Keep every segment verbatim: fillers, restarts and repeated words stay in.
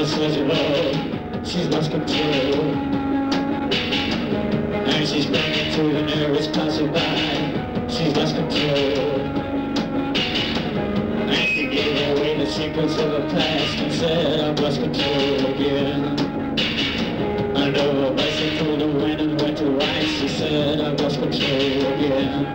says hello. She's lost control, and she's bringing to the nearest passerby. She's lost control, and she gave away the secrets of her past and said, I've lost control again. Under a bicycle the wind and went to right. She said, I've lost control again.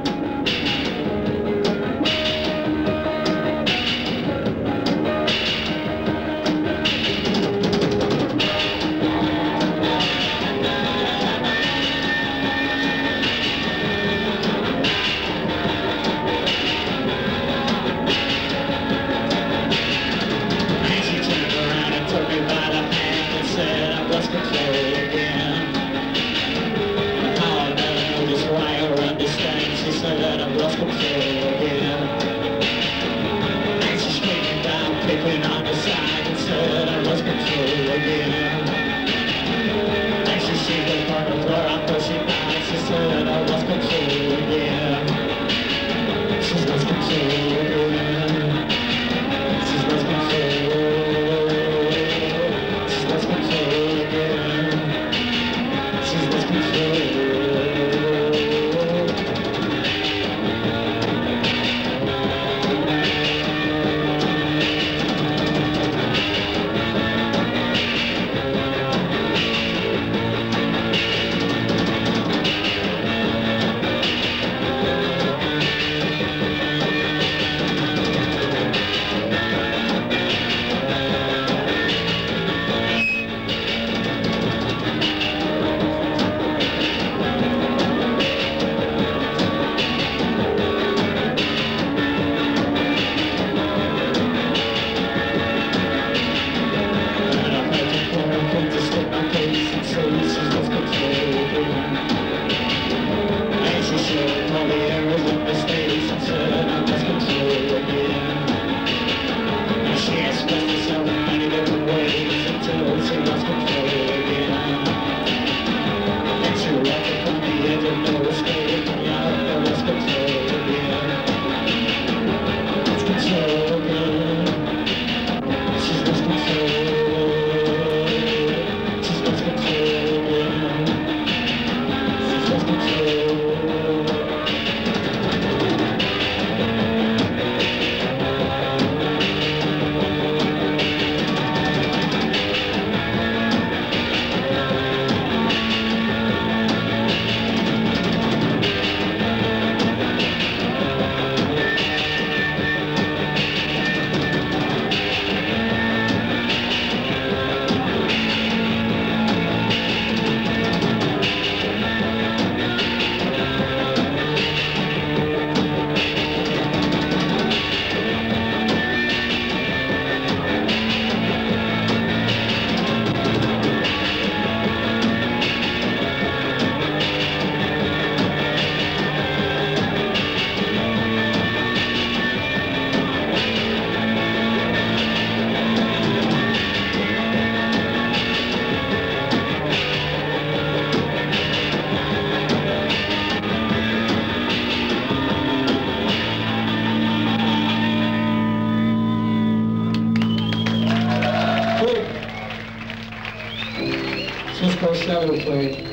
Shadowplay.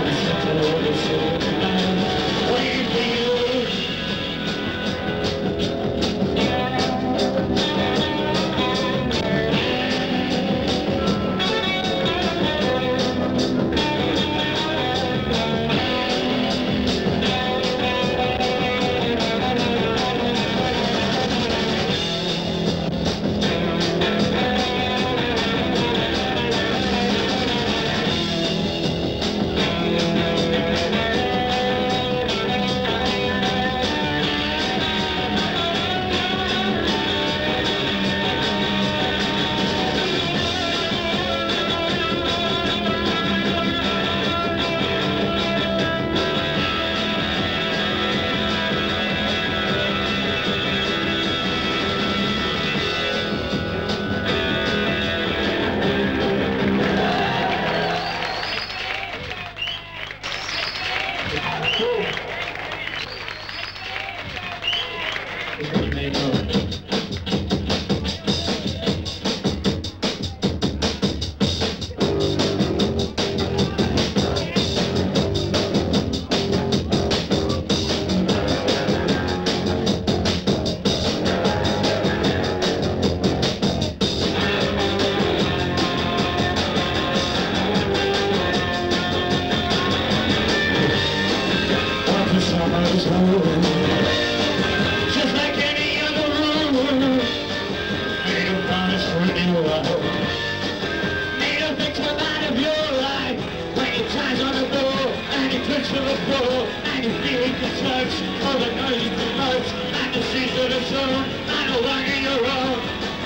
Just like any other rule, made a promise for a while. Made a victim out of your life. When he ties on the door and he puts to the floor and you feel he can touch all the noise too much and the seas of the sun are no longer your own.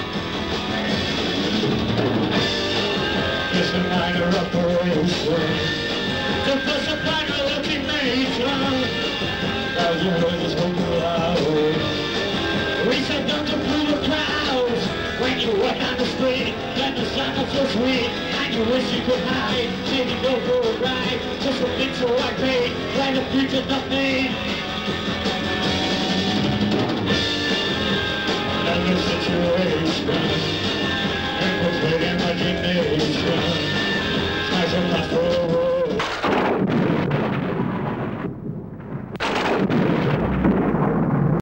Just a minor operation to push a final ultimatum. Thousand roses from the loud. We said don't to fool the crowds. When you walk down the street, then the sun is so sweet, and you wish you could hide. Maybe go for a ride, just a bit so I paid. When the future's nothing